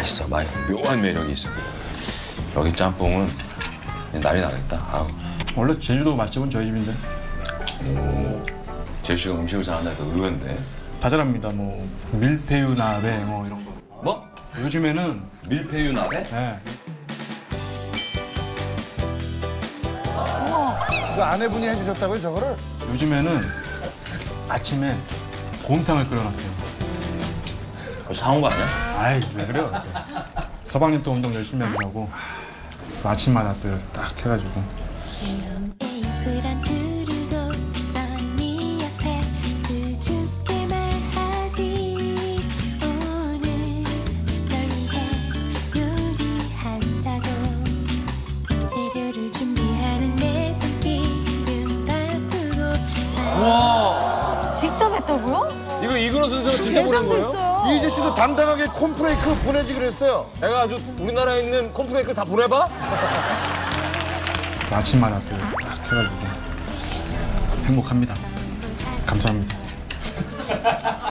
맛있어. 묘한 매력이 있어. 여기 짬뽕은 난리 나겠다. 아우. 원래 제주도 맛집은 저희 집인데. 오. 제주가 음식을 잘한다니까 의외인데. 다 잘합니다. 뭐 밀푀유 나베 뭐 이런 거. 뭐? 요즘에는 밀푀유 나베? 네. 그 아내분이 해주셨다고요, 저거를? 요즘에는 아침에 곰탕을 끓여놨어요. 사온 거 아니야? 아이 왜 그래요? 서방님 또 운동 열심히 하더라고. 또 아침마다 또 이렇게 딱 해가지고. 와. 직접 했다고요? 이거 이근호 선수가 진짜 보낸 거예요? 예상됐어요. 이재 씨도 당당하게 콘프레이크 보내지 그랬어요. 내가 아주 우리나라에 있는 콘프레이크를 다 보내봐? 또 아침마다 또 딱 해가지고 행복합니다. 감사합니다.